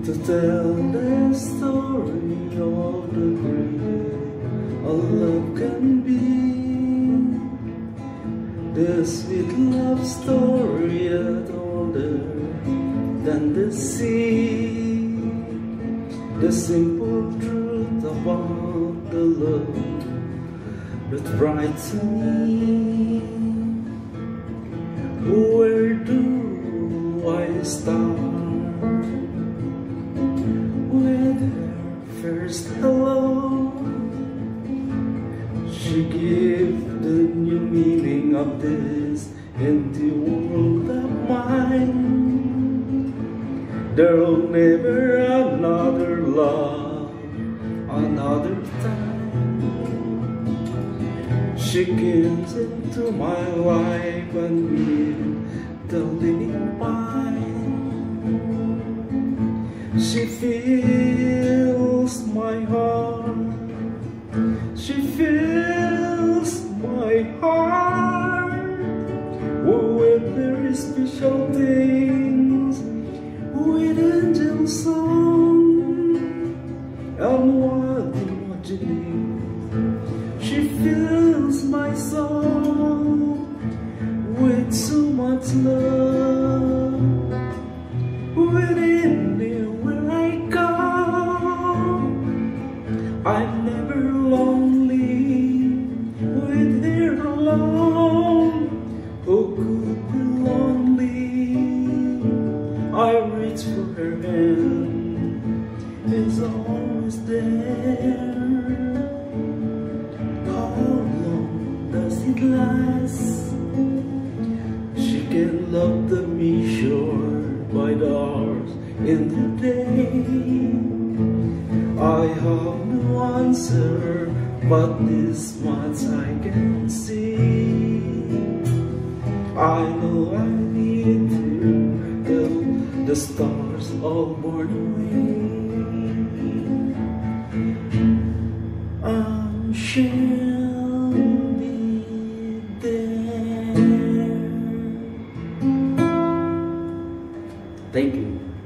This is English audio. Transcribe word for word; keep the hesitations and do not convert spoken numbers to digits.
to tell the story of the great a love can be, the sweet love story yet older than the sea, the simple truth about the love that bright to me. Where do I start with her first hello? She gave the new meaning of this empty world of mine. There'll never another love, another time. She came into my life and made the living fine. She fills my heart, she fills my heart with very special things, with angel song and wild imagining. She fills my soul with so much love. With anywhere I go, I'm never lonely. With her alone, who could be lonely? I reach for her hand, it's always there. It lasts. She can love the me short by the hours in the day. I have no answer, but this much I can see. I know I need to tell the stars all born away. I'm sure thank you.